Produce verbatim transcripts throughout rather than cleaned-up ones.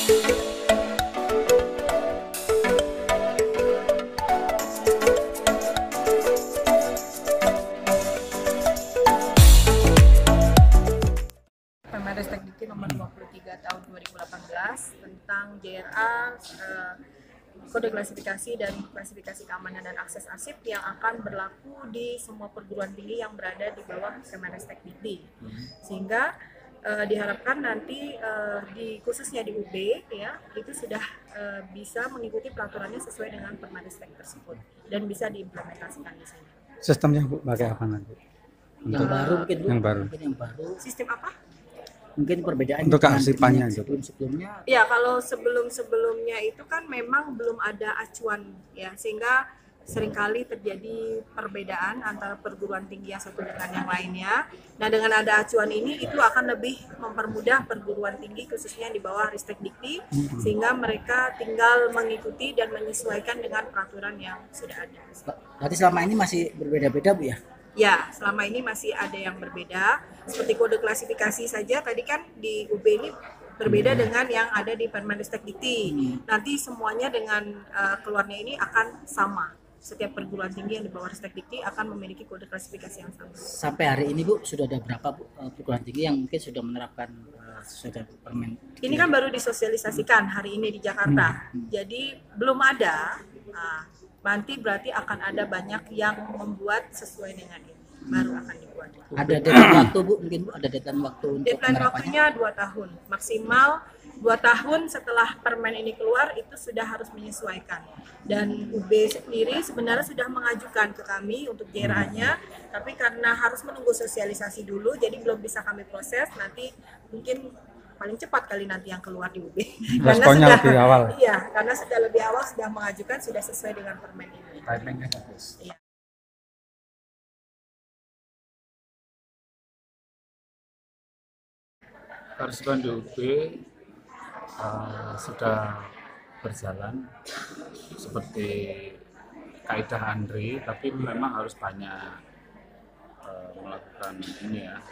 Permenristek Dikti nomor dua puluh tiga tahun dua ribu delapan belas tentang J R A eh, kode klasifikasi dan klasifikasi keamanan dan akses arsip yang akan berlaku di semua perguruan tinggi yang berada di bawah Permenristek Dikti. Sehingga eh, diharapkan nanti eh, di khususnya di U B ya itu sudah eh, bisa mengikuti peraturannya sesuai dengan Permenristek tersebut dan bisa diimplementasikan di sini. Sistemnya Bu, pakai apa nanti? Yang Untuk baru mungkin Bu, yang baru. mungkin yang baru. Sistem apa? Mungkin perbedaan Untuk kearsipannya sebelum sebelumnya. Ya, kalau sebelum-sebelumnya itu kan memang belum ada acuan ya, sehingga seringkali terjadi perbedaan antara perguruan tinggi yang satu dengan yang lainnya. Nah, dengan ada acuan ini itu akan lebih mempermudah perguruan tinggi khususnya di bawah Ristek Dikti, sehingga mereka tinggal mengikuti dan menyesuaikan dengan peraturan yang sudah ada. Berarti selama ini masih berbeda-beda Bu ya? Ya, selama ini masih ada yang berbeda. Seperti kode klasifikasi saja, tadi kan di U B ini berbeda dengan yang ada di Permenristek Dikti. Nanti semuanya dengan uh, keluarnya ini akan sama. Setiap perguruan tinggi yang di bawah Ristek Dikti akan memiliki kode klasifikasi yang sama. Sampai hari ini Bu, sudah ada berapa Bu, perguruan tinggi yang mungkin sudah menerapkan uh, sesuai dengan Permen? Ini kan baru disosialisasikan hari ini di Jakarta. Hmm. Jadi belum ada. Nah, nanti berarti akan ada banyak yang membuat sesuai dengan ini. Baru akan dibuat. Ada deadline waktu Bu, mungkin Bu, ada deadline waktu untuk deadline waktunya dua tahun. Maksimal dua tahun setelah permen ini keluar itu sudah harus menyesuaikan. Dan U B sendiri sebenarnya sudah mengajukan ke kami untuk J R A-nya, tapi karena harus menunggu sosialisasi dulu, jadi belum bisa kami proses. Nanti mungkin paling cepat kali nanti yang keluar di U B. Karena Responnya sudah, lebih awal. Iya, karena sudah lebih awal sudah mengajukan, sudah sesuai dengan permen ini. Timingnya bagus. Iya. Kearsipan di U B uh, sudah berjalan seperti kaidah Andri, tapi memang harus banyak uh, melakukan ini ya,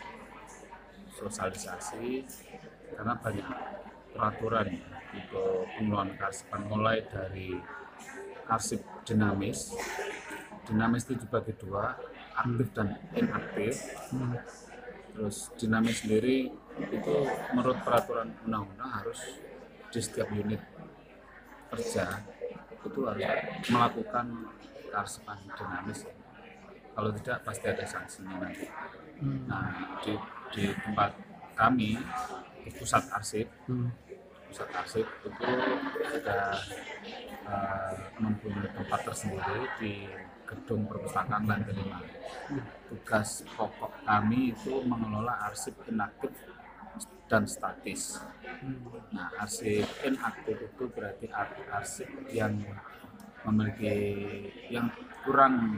sosialisasi karena banyak peraturan ya, untuk pengelolaan kearsipan, mulai dari arsip dinamis. Dinamis itu dibagi dua, aktif dan inaktif. Hmm. Terus dinamis sendiri itu menurut peraturan undang-undang harus di setiap unit kerja itu harus melakukan kearsipan dinamis. Kalau tidak pasti ada sanksinya nanti. Hmm. Nah di, di tempat kami di pusat arsip, hmm. pusat arsip itu sudah uh, mempunyai tempat tersendiri di gedung perpustakaan lantai lima. Tugas pokok kami itu mengelola arsip inaktif dan statis. Nah, arsip inaktif itu berarti arsip yang memiliki yang kurang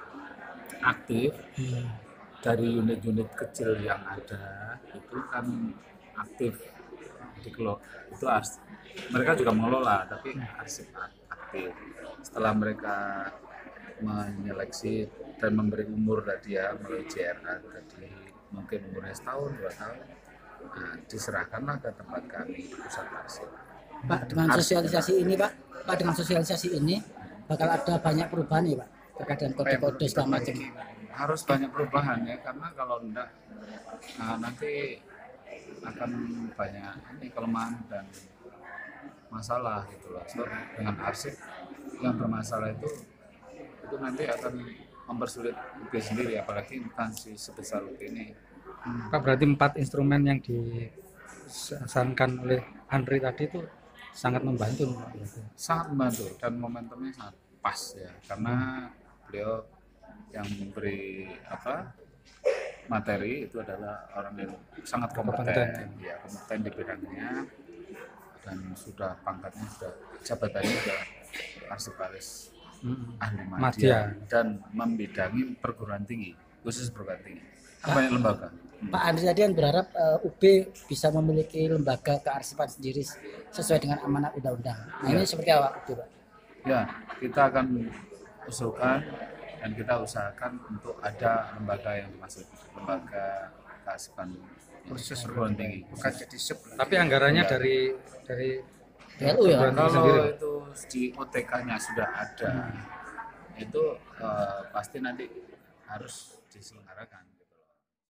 aktif dari unit-unit kecil yang ada itu kan aktif dikelola. Itu arsip. Mereka juga mengelola, tapi arsip aktif. Setelah mereka menyeleksi dan memberi umur tadi ya melalui J R A tadi mungkin umurnya setahun dua tahun, nah, diserahkanlah ke tempat kami di pusat arsip. Pak, dengan sosialisasi ini Pak, Pak dengan sosialisasi ini bakal ada banyak perubahan ya Pak terkait dengan kode-kode segala macam. Harus banyak perubahan ya, karena kalau enggak nah, nanti akan banyak ini kelemahan dan masalah gitu loh. So, dengan arsip yang bermasalah itu itu nanti akan mempersulit U B sendiri, apalagi instansi sebesar U B ini. Pak, berarti empat instrumen yang disarankan oleh Andri tadi itu sangat membantu. Sangat membantu dan momentumnya sangat pas ya, karena beliau yang memberi apa materi itu adalah orang yang sangat kompeten, kompeten. Ya kompeten di bidangnya dan sudah pangkatnya sudah jabatannya sudah arsiparis hmm. ahli media dan membidangi perguruan tinggi, khusus perguruan tinggi. Banyak lembaga. Hmm. Pak Andri tadi kan berharap uh, U B bisa memiliki lembaga kearsipan sendiri sesuai dengan amanat undang-undang. Nah ya. Ini seperti apa Pak? Ya, kita akan usulkan dan kita usahakan untuk ada lembaga yang dimaksud, lembaga kearsipan khusus perguruan tinggi, bukan jadi sub. Tapi anggarannya dari dari P L U ya. Perguruan tinggi Kalau sendiri. itu di O T K-nya sudah ada, itu eh, pasti nanti harus diselenggarakan.